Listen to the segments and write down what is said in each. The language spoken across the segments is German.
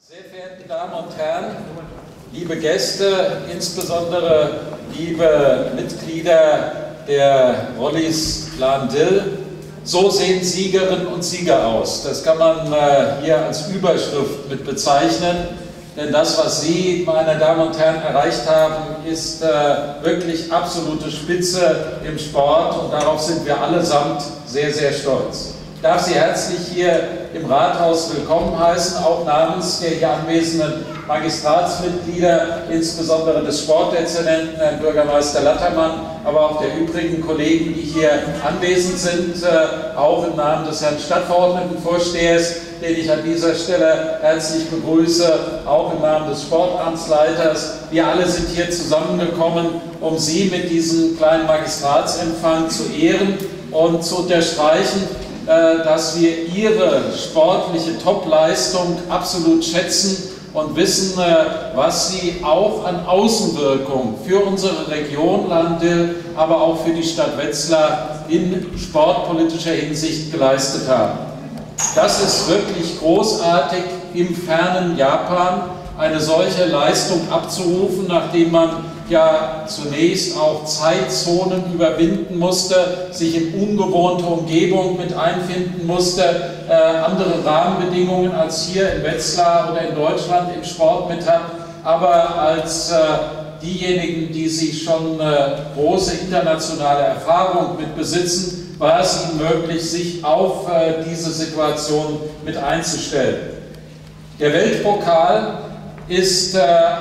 Sehr verehrte Damen und Herren, liebe Gäste, insbesondere liebe Mitglieder der Rollis Lahn-Dill, so sehen Siegerinnen und Sieger aus. Das kann man hier als Überschrift mit bezeichnen, denn das, was Sie, meine Damen und Herren, erreicht haben, ist wirklich absolute Spitze im Sport und darauf sind wir allesamt sehr, sehr stolz. Ich darf Sie herzlich hier im Rathaus willkommen heißen, auch namens der hier anwesenden Magistratsmitglieder, insbesondere des Sportdezernenten, Herrn Bürgermeister Lattermann, aber auch der übrigen Kollegen, die hier anwesend sind, auch im Namen des Herrn Stadtverordnetenvorstehers, den ich an dieser Stelle herzlich begrüße, auch im Namen des Sportamtsleiters. Wir alle sind hier zusammengekommen, um Sie mit diesem kleinen Magistratsempfang zu ehren und zu unterstreichen, dass wir Ihre sportliche Topleistung absolut schätzen und wissen, was Sie auch an Außenwirkung für unsere Region Lahn-Dill, aber auch für die Stadt Wetzlar in sportpolitischer Hinsicht geleistet haben. Das ist wirklich großartig, im fernen Japan eine solche Leistung abzurufen, nachdem man ja zunächst auch Zeitzonen überwinden musste, sich in ungewohnte Umgebung mit einfinden musste, andere Rahmenbedingungen als hier in Wetzlar oder in Deutschland im Sport mit hat, aber als diejenigen, die sich schon große internationale Erfahrung mit besitzen, war es ihnen möglich, sich auf diese Situation mit einzustellen. Der Weltpokal ist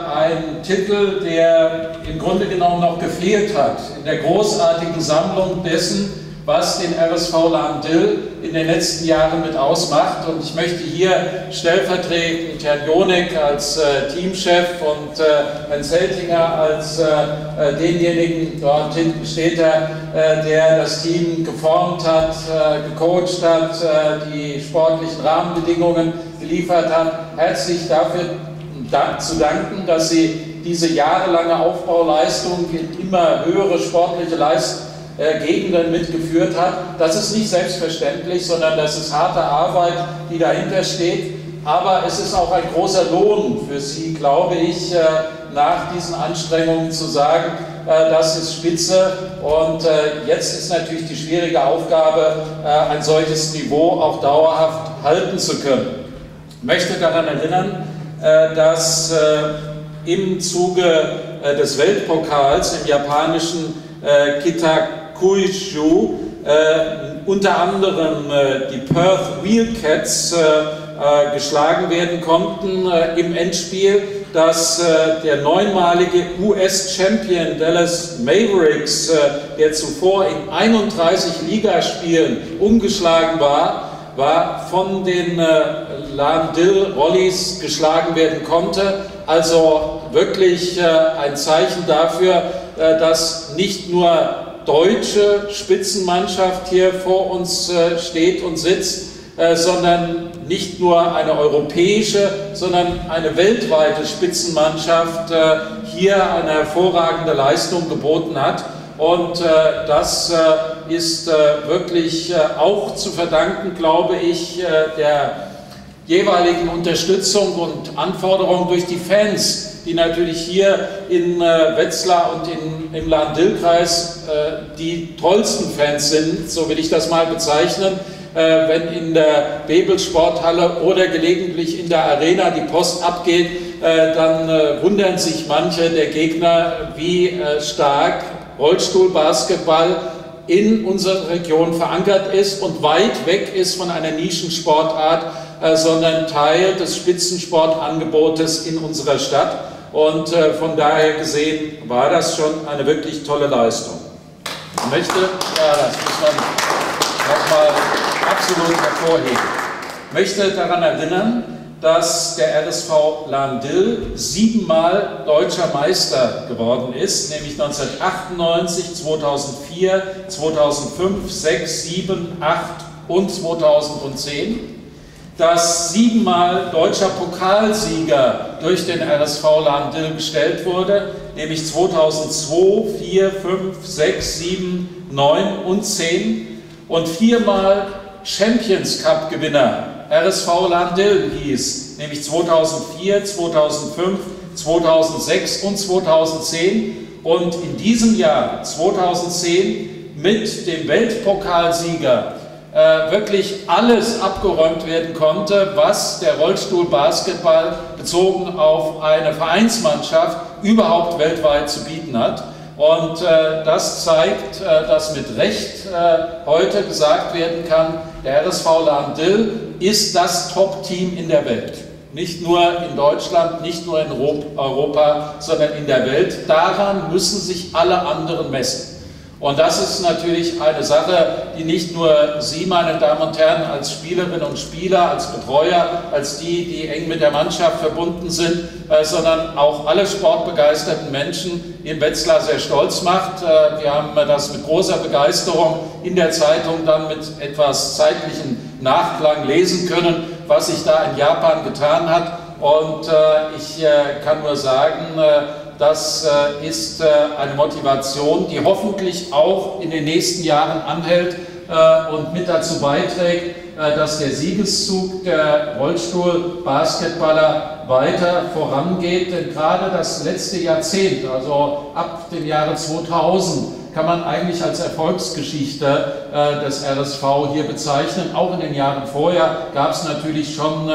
ein Titel, der im Grunde genommen noch gefehlt hat in der großartigen Sammlung dessen, was den RSV Lahn-Dill in den letzten Jahren mit ausmacht. Und ich möchte hier stellvertretend Herrn Jonek als Teamchef und Herrn Zeltinger als denjenigen, dort hinten steht er, der das Team geformt hat, gecoacht hat, die sportlichen Rahmenbedingungen geliefert hat, herzlich dafür zu danken, dass Sie diese jahrelange Aufbauleistung in immer höhere sportliche Gegenden mitgeführt hat. Das ist nicht selbstverständlich, sondern das ist harte Arbeit, die dahinter steht. Aber es ist auch ein großer Lohn für Sie, glaube ich, nach diesen Anstrengungen zu sagen, das ist Spitze. Und jetzt ist natürlich die schwierige Aufgabe, ein solches Niveau auch dauerhaft halten zu können. Ich möchte daran erinnern, dass im Zuge des Weltpokals im japanischen Kitakyushu unter anderem die Perth Wildcats geschlagen werden konnten im Endspiel, dass der neunmalige US-Champion Dallas Mavericks, der zuvor in 31 Ligaspielen ungeschlagen war, von den Lahn-Dill Rollis geschlagen werden konnte. Also wirklich ein Zeichen dafür, dass nicht nur deutsche Spitzenmannschaft hier vor uns steht und sitzt, sondern nicht nur eine europäische, sondern eine weltweite Spitzenmannschaft hier eine hervorragende Leistung geboten hat. Und das ist wirklich auch zu verdanken, glaube ich, der jeweiligen Unterstützung und Anforderung durch die Fans, die natürlich hier in Wetzlar und im Lahn-Dill-Kreis die tollsten Fans sind, so will ich das mal bezeichnen. Wenn in der Bebel-Sporthalle oder gelegentlich in der Arena die Post abgeht, dann wundern sich manche der Gegner, wie stark Rollstuhlbasketball in unserer Region verankert ist und weit weg ist von einer Nischensportart, sondern Teil des Spitzensportangebotes in unserer Stadt. Und von daher gesehen war das schon eine wirklich tolle Leistung. Ich möchte, das muss man nochmal absolut hervorheben, möchte daran erinnern, dass der RSV Lahn-Dill 7-mal deutscher Meister geworden ist, nämlich 1998, 2004, 2005, 6, 7, 8 und 2010. Dass 7-mal deutscher Pokalsieger durch den RSV Lahn-Dill gestellt wurde, nämlich 2002, 4, 5, 6, 7, 9 und 10 und 4-mal Champions Cup Gewinner RSV Lahn-Dill hieß nämlich 2004, 2005, 2006 und 2010. Und in diesem Jahr, 2010, mit dem Weltpokalsieger wirklich alles abgeräumt werden konnte, was der Rollstuhlbasketball bezogen auf eine Vereinsmannschaft überhaupt weltweit zu bieten hat. Und das zeigt, dass mit Recht heute gesagt werden kann, der RSV Lahn-Dill ist das Top-Team in der Welt. Nicht nur in Deutschland, nicht nur in Europa, sondern in der Welt. Daran müssen sich alle anderen messen. Und das ist natürlich eine Sache, die nicht nur Sie, meine Damen und Herren, als Spielerinnen und Spieler, als Betreuer, als die eng mit der Mannschaft verbunden sind, sondern auch alle sportbegeisterten Menschen in Wetzlar sehr stolz macht. Wir haben das mit großer Begeisterung in der Zeitung dann mit etwas zeitlichem Nachklang lesen können, was sich da in Japan getan hat. Und ich kann nur sagen, das ist eine Motivation, die hoffentlich auch in den nächsten Jahren anhält und mit dazu beiträgt, dass der Siegeszug der Rollstuhl-Basketballer weiter vorangeht. Denn gerade das letzte Jahrzehnt, also ab dem Jahre 2000, kann man eigentlich als Erfolgsgeschichte des RSV hier bezeichnen. Auch in den Jahren vorher gab es natürlich schon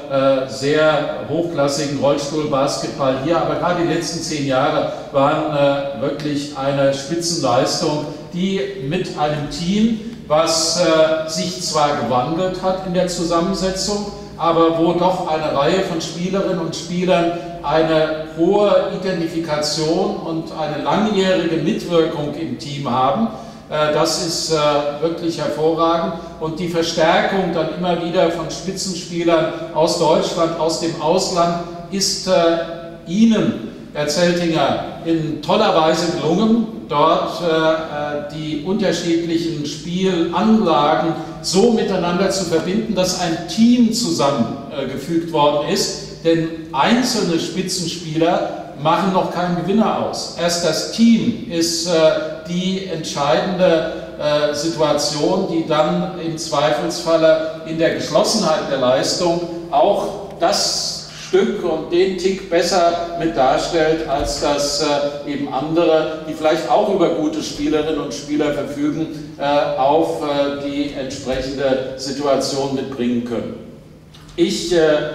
sehr hochklassigen Rollstuhlbasketball hier, aber gerade die letzten 10 Jahre waren wirklich eine Spitzenleistung, die mit einem Team, was sich zwar gewandelt hat in der Zusammensetzung, aber wo doch eine Reihe von Spielerinnen und Spielern eine hohe Identifikation und eine langjährige Mitwirkung im Team haben. Das ist wirklich hervorragend. Und die Verstärkung dann immer wieder von Spitzenspielern aus Deutschland, aus dem Ausland, ist Ihnen, Herr Zeltinger, in toller Weise gelungen, dort die unterschiedlichen Spielanlagen so miteinander zu verbinden, dass ein Team zusammengefügt worden ist. Denn einzelne Spitzenspieler machen noch keinen Gewinner aus. Erst das Team ist die entscheidende Situation, die dann im Zweifelsfalle in der Geschlossenheit der Leistung auch das Stück und den Tick besser mit darstellt, als das eben andere, die vielleicht auch über gute Spielerinnen und Spieler verfügen, auf die entsprechende Situation mitbringen können. Ich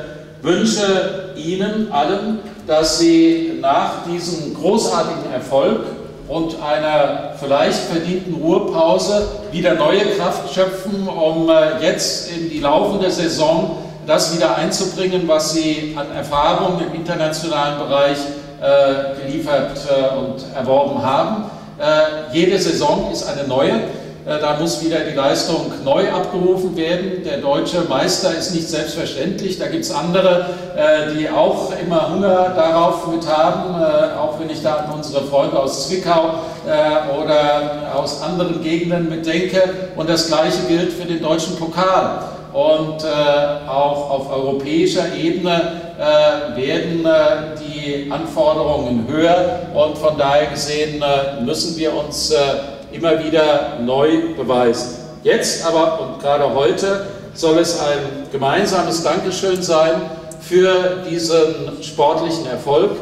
wünsche Ihnen allen, dass Sie nach diesem großartigen Erfolg und einer vielleicht verdienten Ruhepause wieder neue Kraft schöpfen, um jetzt in die laufende Saison das wieder einzubringen, was Sie an Erfahrungen im internationalen Bereich geliefert und erworben haben. Jede Saison ist eine neue. Da muss wieder die Leistung neu abgerufen werden. Der deutsche Meister ist nicht selbstverständlich. Da gibt es andere, die auch immer Hunger darauf mit haben, auch wenn ich da an unsere Freunde aus Zwickau oder aus anderen Gegenden mitdenke. Und das Gleiche gilt für den deutschen Pokal. Und auch auf europäischer Ebene werden die Anforderungen höher. Und von daher gesehen müssen wir uns immer wieder neu beweisen. Jetzt aber und gerade heute soll es ein gemeinsames Dankeschön sein für diesen sportlichen Erfolg,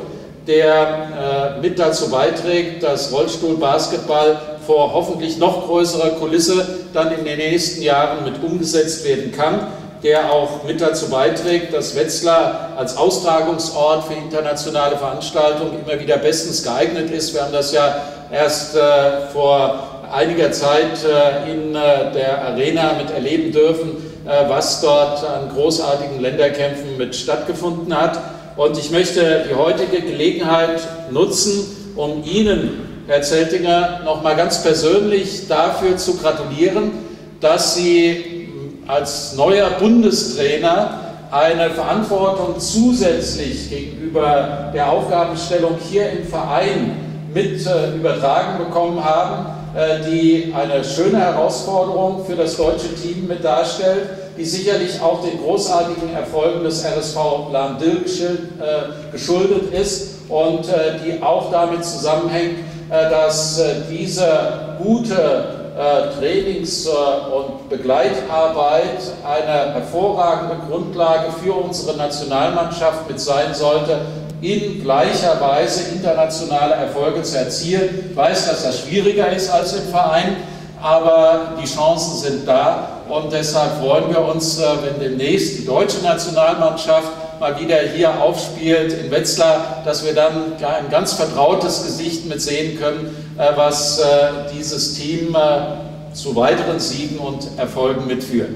der mit dazu beiträgt, dass Rollstuhlbasketball vor hoffentlich noch größerer Kulisse dann in den nächsten Jahren mit umgesetzt werden kann, der auch mit dazu beiträgt, dass Wetzlar als Austragungsort für internationale Veranstaltungen immer wieder bestens geeignet ist. Wir haben das ja erst vor einiger Zeit in der Arena mit erleben dürfen, was dort an großartigen Länderkämpfen mit stattgefunden hat. Und ich möchte die heutige Gelegenheit nutzen, um Ihnen, Herr Zeltinger, noch mal ganz persönlich dafür zu gratulieren, dass Sie als neuer Bundestrainer eine Verantwortung zusätzlich gegenüber der Aufgabenstellung hier im Verein mit übertragen bekommen haben, die eine schöne Herausforderung für das deutsche Team mit darstellt, die sicherlich auch den großartigen Erfolgen des RSV Lahn-Dill geschuldet ist und die auch damit zusammenhängt, dass diese gute Trainings- und Begleitarbeit eine hervorragende Grundlage für unsere Nationalmannschaft mit sein sollte, in gleicher Weise internationale Erfolge zu erzielen. Ich weiß, dass das schwieriger ist als im Verein, aber die Chancen sind da und deshalb freuen wir uns, wenn demnächst die deutsche Nationalmannschaft mal wieder hier aufspielt in Wetzlar, dass wir dann ein ganz vertrautes Gesicht mit sehen können, was dieses Team zu weiteren Siegen und Erfolgen mitführt.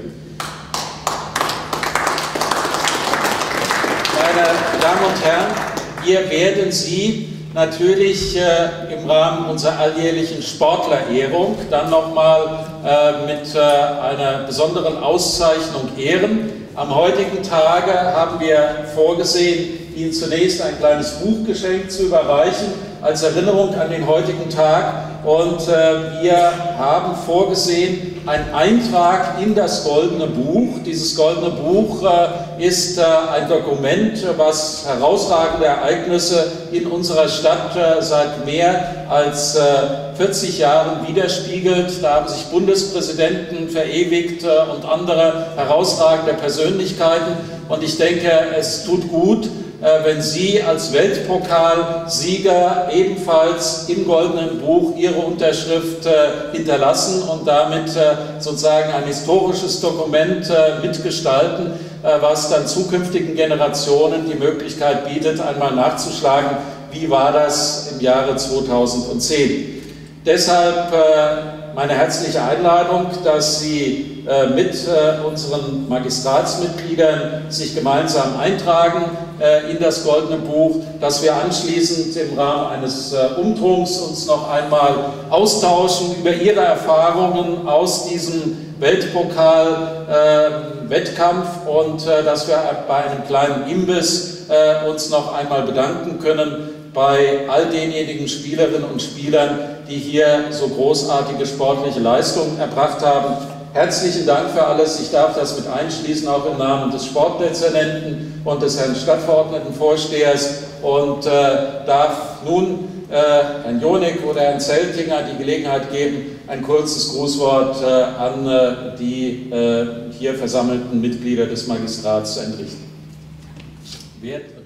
Meine Damen und Herren, wir werden Sie natürlich im Rahmen unserer alljährlichen Sportlerehrung dann nochmal mit einer besonderen Auszeichnung ehren. Am heutigen Tage haben wir vorgesehen, Ihnen zunächst ein kleines Buchgeschenk zu überreichen, als Erinnerung an den heutigen Tag. Und wir haben vorgesehen, einen Eintrag in das Goldene Buch. Dieses Goldene Buch ist ein Dokument, was herausragende Ereignisse in unserer Stadt seit mehr als 40 Jahren widerspiegelt. Da haben sich Bundespräsidenten verewigt und andere herausragende Persönlichkeiten. Und ich denke, es tut gut, wenn Sie als Weltpokalsieger ebenfalls im Goldenen Buch Ihre Unterschrift hinterlassen und damit sozusagen ein historisches Dokument mitgestalten, was dann zukünftigen Generationen die Möglichkeit bietet, einmal nachzuschlagen, wie war das im Jahre 2010. Deshalb meine herzliche Einladung, dass Sie mit unseren Magistratsmitgliedern sich gemeinsam eintragen in das Goldene Buch, dass wir anschließend im Rahmen eines Umtrunks uns noch einmal austauschen über Ihre Erfahrungen aus diesem Weltpokal-Wettkampf und dass wir bei einem kleinen Imbiss uns noch einmal bedanken können bei all denjenigen Spielerinnen und Spielern, die hier so großartige sportliche Leistungen erbracht haben. Herzlichen Dank für alles. Ich darf das mit einschließen, auch im Namen des Sportdezernenten und des Herrn Stadtverordnetenvorstehers und darf nun Herrn Jonik oder Herrn Zeltinger die Gelegenheit geben, ein kurzes Grußwort an die hier versammelten Mitglieder des Magistrats zu entrichten.